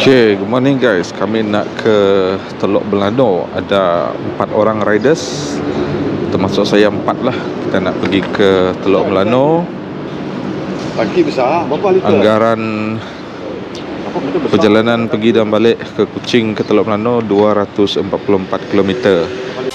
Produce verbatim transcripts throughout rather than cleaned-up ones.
Okay, good morning guys. Kami nak ke Teluk Belano. Ada empat orang riders, termasuk saya empat lah. Kita nak pergi ke Teluk Belano. Tangki besar, berapa liter? Anggaran perjalanan pergi dan balik ke Kuching ke Teluk Belano dua ratus empat puluh empat kilometer.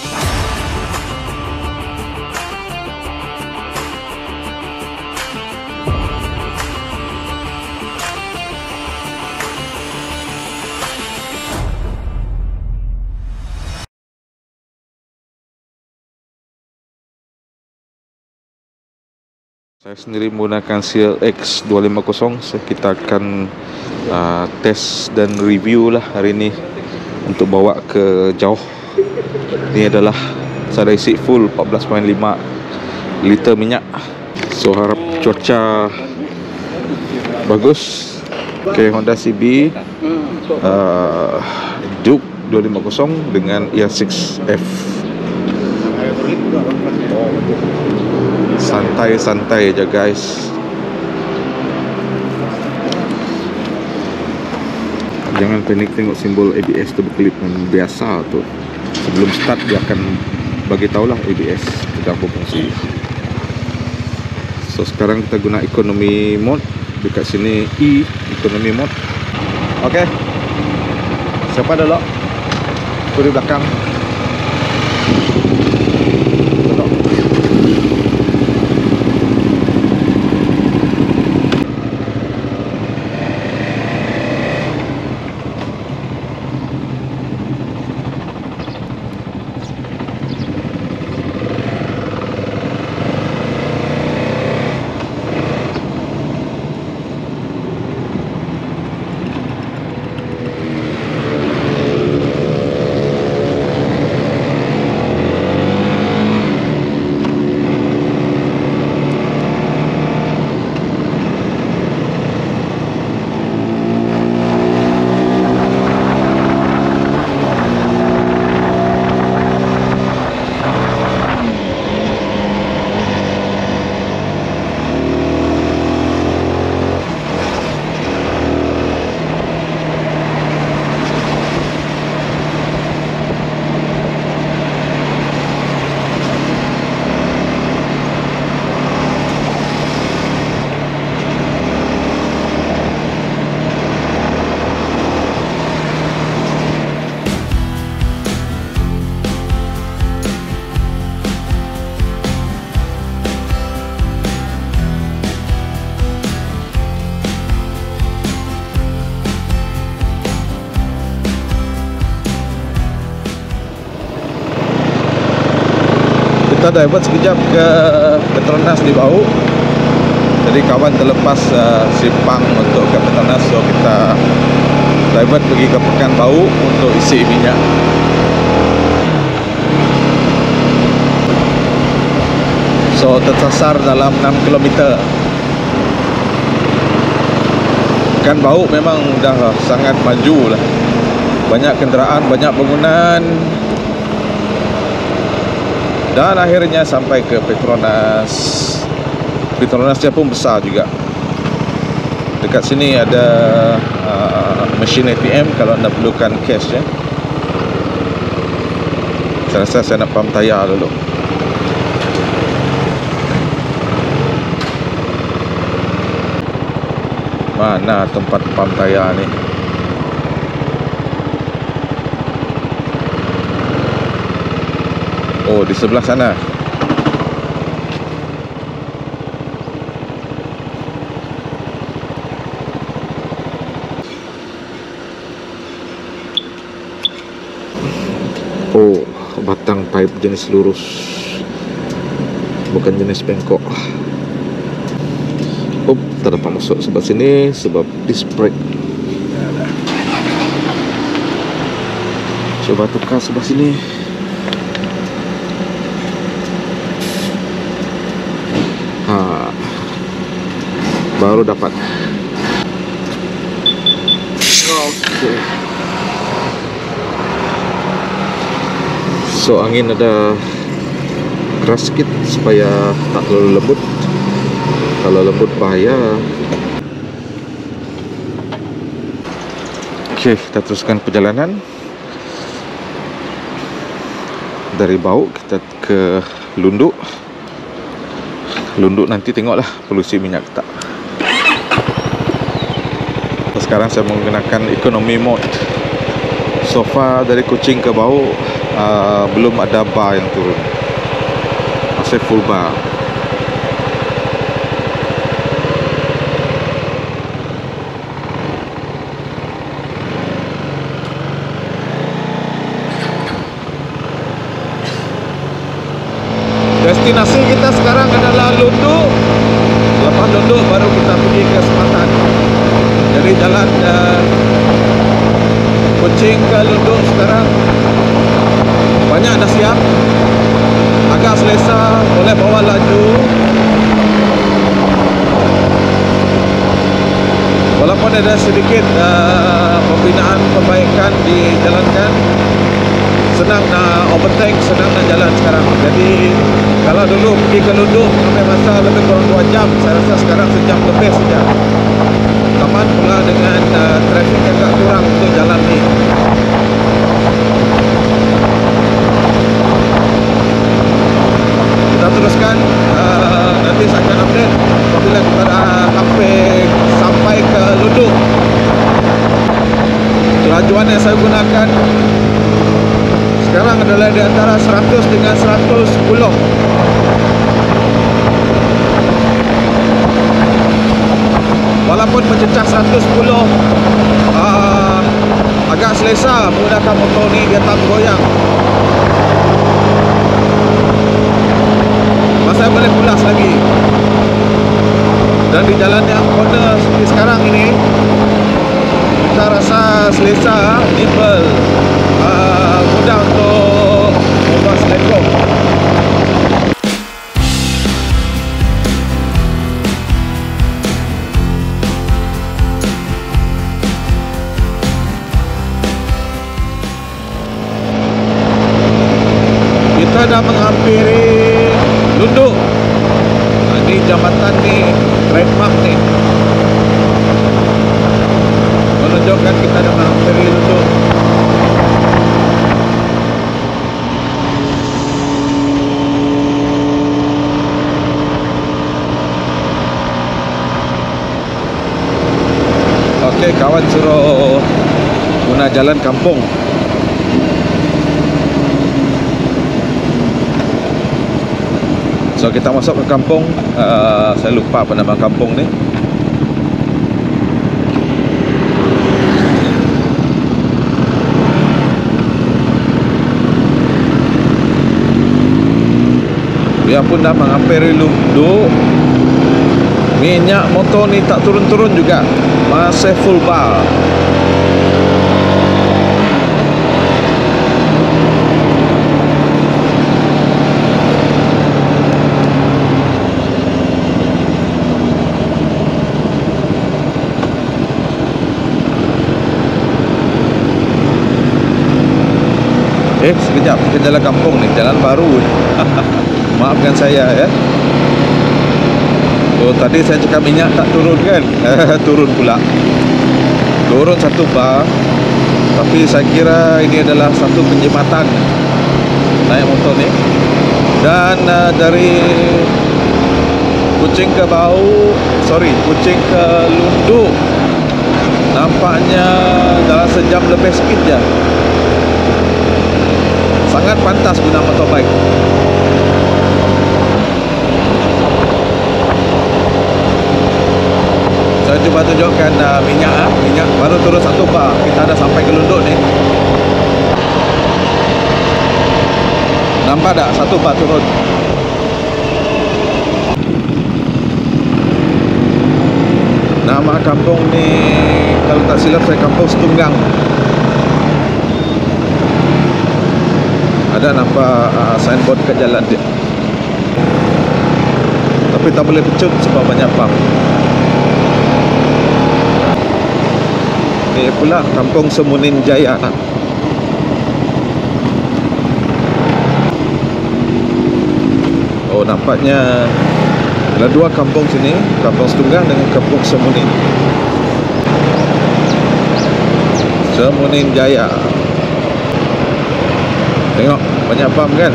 Saya sendiri menggunakan C L X dua lima kosong. So, kita akan uh, test dan review lah hari ini untuk bawa ke jauh. Ini adalah saya isi full empat belas koma lima liter minyak. So harap cuaca bagus. Okay, Honda C B uh, Duke dua lima kosong dengan E R enam F. Santai-santai aja guys. Jangan panik tengok simbol A B S tu berkelip yang biasa tu. Sebelum start dia akan bagi tahulah A B S kita apa fungsi. So sekarang kita guna economy mode. Dekat sini E economy mode. Okey. Siapa dulu? Tu di belakang. Kita divert sekejap ke Petronas di Bau. Jadi kawan terlepas uh, simpang untuk ke Petronas, so kita divert pergi ke Pekan Bau untuk isi minyak. So tersasar dalam enam kilometer. Pekan Bau memang dah sangat maju lah. Banyak kenderaan, banyak bangunan. Dan akhirnya sampai ke Petronas. Petronas dia pun besar juga. Dekat sini ada uh, mesin A T M kalau anda perlukan cash ya. Saya rasa saya nak pump tayar dulu. Mana tempat pump tayar ni? Oh, di sebelah sana. Oh, batang pipe jenis lurus, bukan jenis bengkok. Oh, tak dapat masuk sebelah sini sebab disc brake. Coba tukar sebelah sini. Ha, baru dapat. Okay. So angin ada keras sedikit supaya tak terlalu lembut. Kalau lembut bahaya. Okey, kita teruskan perjalanan. Dari Bauk kita ke Lunduk. Lunduk nanti tengoklah polusi minyak tak. Sekarang saya menggunakan economy mode. So far dari Kuching ke Bauk uh, belum ada bar yang turun. Masih full bar. Destinasi kita sekarang adalah Lunduk. Lepas Lunduk baru kita pergi ke Sematan. Jadi jalan uh, Kuching ke Lunduk sekarang banyak dah siap. Agak selesa, boleh bawa laju. Walaupun ada sedikit uh, pembinaan perbaikan dijalankan, senang nak overtake, senang nak jalan sekarang. Jadi kalau dulu pergi ke Lunduk sampai masa lebih kurang dua jam, saya rasa sekarang sejam lebih saja. Taman pula dengan uh, trafik agak kurang untuk jalan ni. Kita teruskan, uh, nanti saya akan update apabila kita dah hampir sampai ke Lunduk. Kelajuan yang saya gunakan sekarang adalah di antara seratus dengan seratus sepuluh. Walaupun mencecah seratus sepuluh, uh, agak selesa menggunakan motor ni, dia tak bergoyang. Masa boleh pulas lagi. Dan di jalan yang corner seperti sekarang ini, kita rasa selesa, nimble, uh, mudah untuk membuat selekong. Kita dah menghampiri Lunduk. Nah, ini jambatan ni, trademark ni, menunjukkan kita dah menghampiri Lunduk. Okey, kawan suruh guna jalan kampung. So kita masuk ke kampung. uh, Saya lupa apa nama kampung ni. Biarpun dah menghampiri Lunduk, minyak motor ni tak turun-turun juga, masih full bar. Eh, sekejap, ke jalan kampung ni, jalan baru. Maafkan saya ya. Oh, tadi saya cakap minyak tak turun kan? Turun pula. Turun satu bar. Tapi saya kira ini adalah satu penjimatan naik motor ni. Dan uh, dari Kuching ke Bauk, sorry, Kuching ke Lunduk, nampaknya dalam sejam lebih sikit je. Sangat pantas guna motorbike. Saya cuba tunjukkan uh, minyak uh, minyak baru turun satu bar. Kita dah sampai ke Lunduk ni. Nampak tak satu bar turun? Nama kampung ni kalau tak silap saya Kampung Setunggang. Ada nampak uh, signboard kat jalan dia. Tapi tak boleh pecut sebab banyak pam. Ini pula Kampung Semunin Jaya. Oh, nampaknya ada dua kampung sini, Kampung Setunggang dengan Kampung Semunin. Semunin Jaya. Tengok banyak pam kan.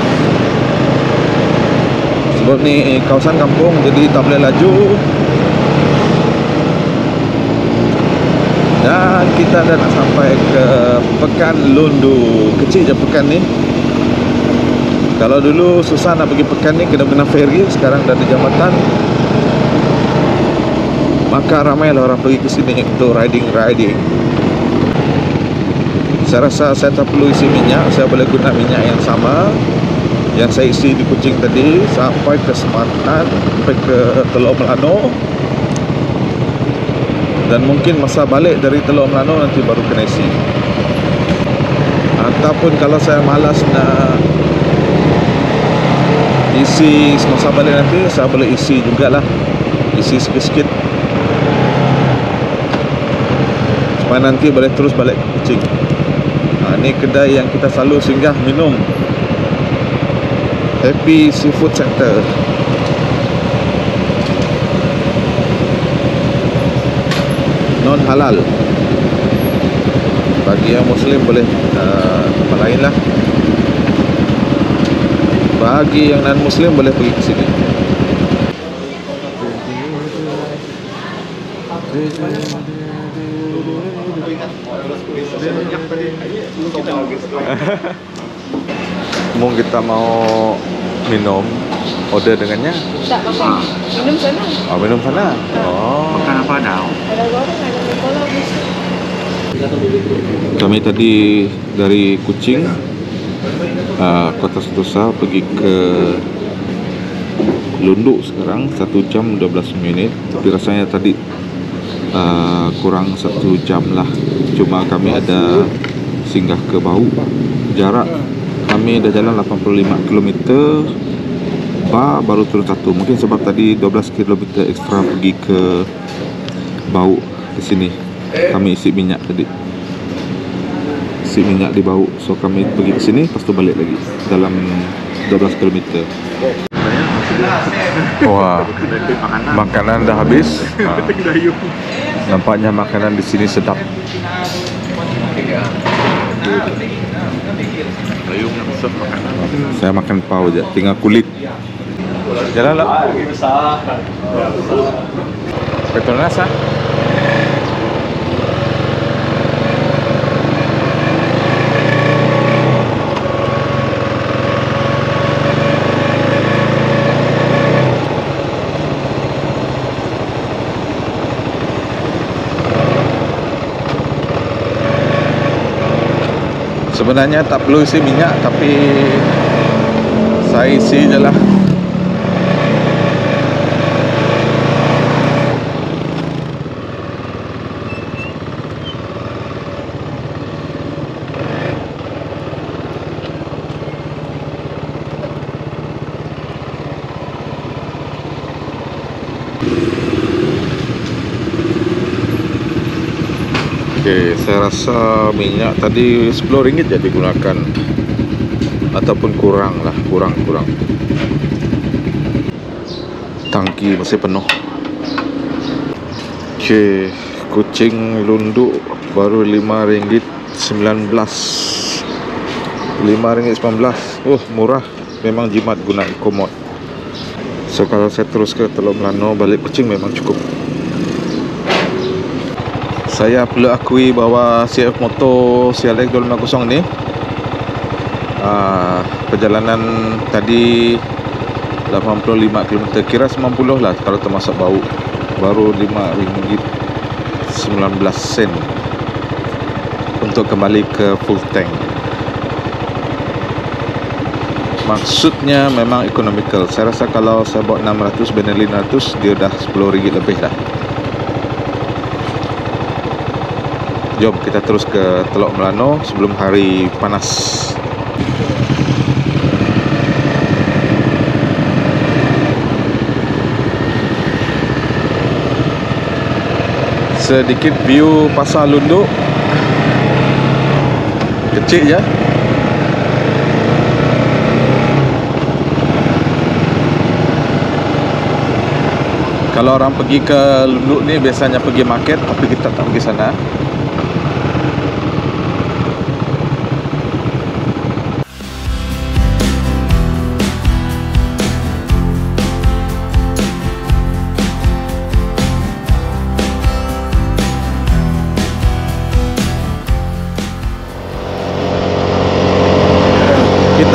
Sebab ni kawasan kampung, jadi tak boleh laju. Dan kita dah nak sampai ke Pekan Lundu. Kecil je pekan ni. Kalau dulu susah nak pergi pekan ni, kena guna ferry. Sekarang dah ada jambatan. Maka ramailah orang pergi ke sini untuk riding-riding. Saya rasa saya tak perlu isi minyak. Saya boleh guna minyak yang sama yang saya isi di Kuching tadi sampai ke Semantan, sampai ke Teluk Melano. Dan mungkin masa balik dari Teluk Melano nanti baru kena isi. Ataupun kalau saya malas nak isi semasa balik nanti, saya boleh isi jugalah. Isi sikit-sikit supaya nanti boleh terus balik ke Kuching. Ha, ni kedai yang kita selalu singgah minum, Happy Seafood Center. Non halal. Bagi yang Muslim boleh uh, tempat lain lah. Bagi yang non Muslim boleh pergi ke sini. Mung kita mau minum, order dengannya? Tak makan. Minum sana. Oh, minum sana. Oh. Makan apa dah? Ada goreng, ada mie kola, bis. Kami tadi dari Kuching, uh, Kota Sentosa, pergi ke Lundu sekarang satu jam dua belas minit. Tapi rasanya tadi uh, kurang satu jam lah. Cuma kami ada singgah ke Bau. Jarak kami dah jalan lapan puluh lima kilometer. Ba baru turun satu. Mungkin sebab tadi dua belas kilometer ekstra pergi ke Bau ke sini. Kami isi minyak tadi. Isi minyak di Bau. So kami pergi ke sini, lepas tu balik lagi dalam dua belas kilometer. Wah, makanan dah habis. Ha. Nampaknya makanan di sini sedap. Saya makan pau je, tinggal kulit. Jalan lah. Petronas ah. Sebenarnya tak perlu isi minyak, tapi saya isi je lah. Okey, saya rasa minyak tadi sepuluh ringgit je digunakan, ataupun kurang lah, kurang-kurang. Tangki masih penuh. Okey, Kuching Lundu baru lima ringgit sembilan belas. lima ringgit sembilan belas. Oh, murah. Memang jimat guna Eco-Mod. So kalau saya terus ke Teluk Melano balik Kuching memang cukup. Saya perlu akui bahawa C F Moto C L X dua lima kosong ni uh, perjalanan tadi lapan puluh lima kilometer, kira sembilan puluh lah kalau termasuk Bau. Baru lima ringgit sembilan belas sen untuk kembali ke full tank. Maksudnya memang economical. Saya rasa kalau saya bawa enam ratus benar lima ratus, dia dah sepuluh ringgit lebih dah. Jom kita terus ke Teluk Melano sebelum hari panas. Sedikit view Pasar Lundu. Kecil je. Kalau orang pergi ke Lundu ni biasanya pergi market, tapi kita tak pergi sana.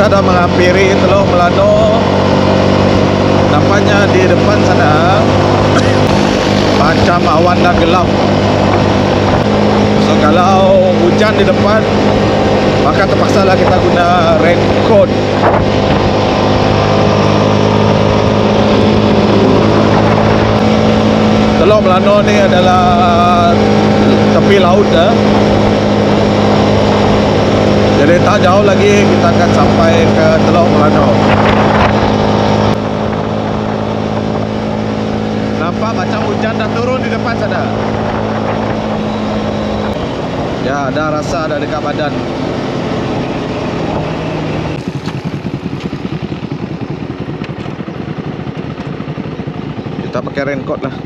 kita dah menghampiri Teluk Melanur. Nampaknya di depan sana macam awan dah gelap. So kalau hujan di depan, maka terpaksalah kita guna raincoat. Teluk Melanur ni adalah tepi laut dah. Jadi tak jauh lagi kita akan sampai ke Teluk Melanur. Nampak macam hujan dah turun di depan sana. Ya, ada rasa ada dekat badan. Kita pakai raincoat lah.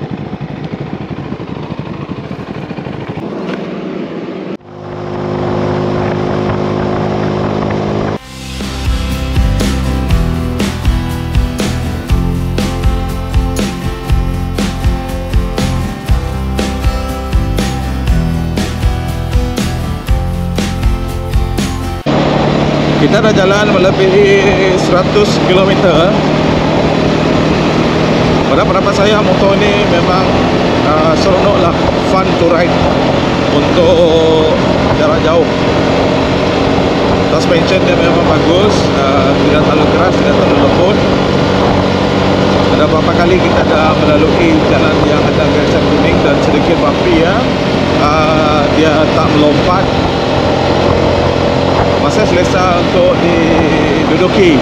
Kita dah jalan melebihi seratus kilometer. Pada pendapat saya, motor ni memang uh, seronok lah, fun to ride untuk jarak jauh. Suspension dia memang bagus, uh, tidak terlalu keras, tidak terlalu lembut. Ada beberapa kali kita dah melalui jalan yang ada garisan kuning dan sedikit bumpy ya. Uh, dia tak melompat. Masa selesa untuk diduduki.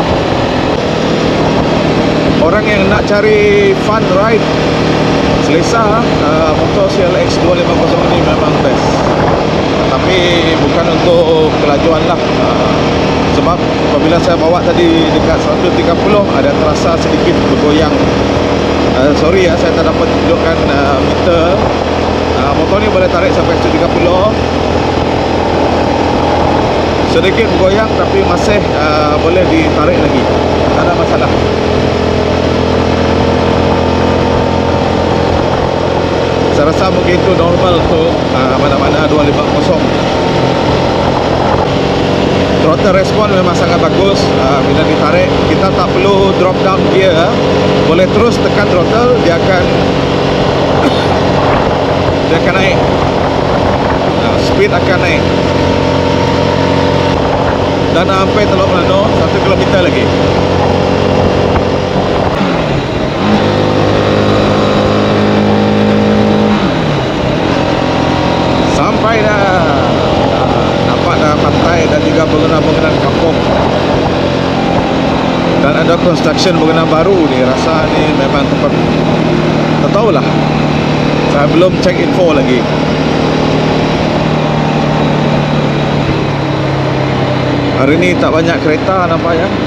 Orang yang nak cari fun ride, selesa, uh, motor C L X dua lima kosong ini memang best. Tapi bukan untuk kelajuan lah. uh, Sebab apabila saya bawa tadi dekat seratus tiga puluh, ada terasa sedikit bergoyang. uh, Sorry ya, saya tak dapat tunjukkan uh, meter. uh, Motor ni boleh tarik sampai seratus tiga puluh. Sedikit bergoyang tapi masih uh, boleh ditarik lagi. Tak ada masalah. Saya rasa mungkin itu normal untuk uh, mana-mana dua lima kosong. Throttle respon memang sangat bagus. uh, Bila ditarik, kita tak perlu drop down gear. Boleh terus tekan throttle, dia akan Dia akan naik. uh, Speed akan naik. Dan sampai Teluk Melanur satu kilometer lagi. Sampai dah. Nampak dah pantai dan juga bangunan-bangunan kampung. Dan ada construction bangunan baru ni. Rasa ni memang tempat, tak tahulah, saya belum check info lagi. Hari ni tak banyak kereta nampak ya.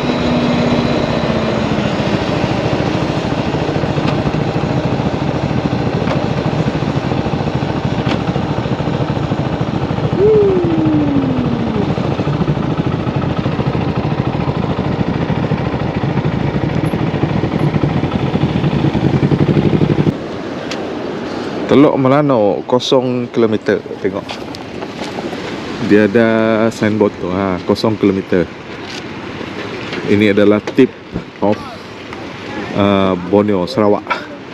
Teluk Melanur kosong kilometer. Tengok, dia ada signboard tu, ha, kosong kilometer. Ini adalah tip of uh, Borneo, Sarawak.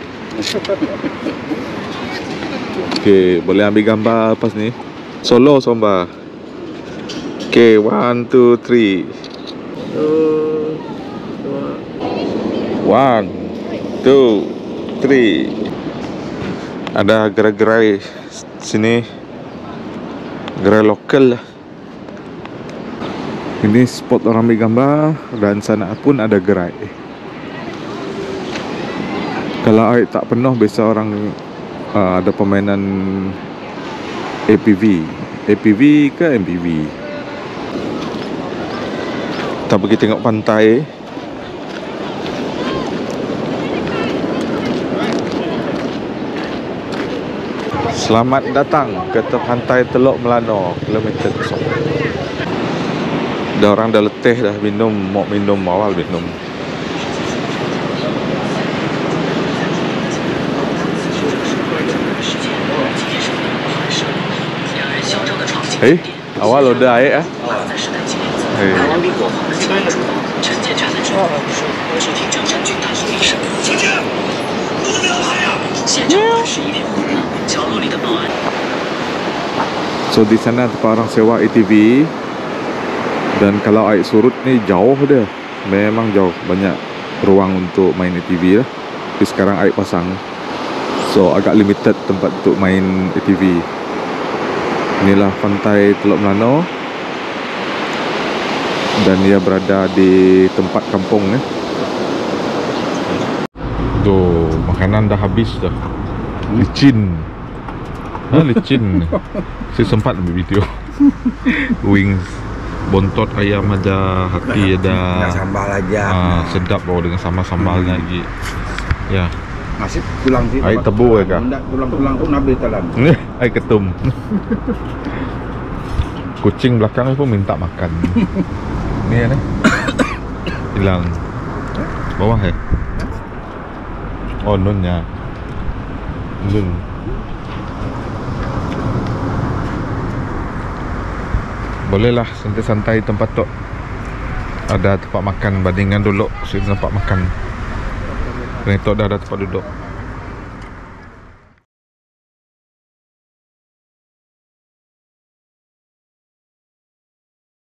Okay, boleh ambil gambar lepas ni. Solo somba. Okay, one, two, three. One, two, three. Ada gerai-gerai sini, gerai lokal lah. Ini spot orang ambil gambar. Dan sana pun ada gerai. Kalau air tak penuh, biasa orang uh, ada permainan A P V. A P V ke M P V. Kita pergi tengok pantai. Selamat datang ke pantai Teluk Melanur, kilometer kosong. Dah orang dah letih dah minum, mau minum awal minum. Eh, awal udah air ah. Hei. 陈检察的指挥我是听长山郡大署医生。小姐，不能拍呀！现场二十一点五，角落里的保安。 So di sana tempat orang sewa A T V. Dan kalau air surut ni jauh dia. Memang jauh, banyak ruang untuk main A T V lah. Tapi sekarang air pasang. So agak limited tempat untuk main A T V. Inilah pantai Teluk Melano. Dan ia berada di tempat kampung eh. Tuh, makanan dah habis dah. Licin. Ha, licin. Saya sempat ambil video. Wings, bontot ayam ada, hati ada. Sambal aja. Ah, sedap loh dengan sambal-sambalnya lagi. Ya. Masih tulang sih. Air tebu ya kak? Tulang-tulang pun habis dalam. Air ketum. Kucing belakang pun minta makan. Ni ya nih. Hilang. Bawah ya? Oh, nunnya. Nun. Bolehlah santai-santai tempat tu. Ada tempat makan bandingan dulu. Sini tempat makan. Kerana tu dah ada tempat duduk.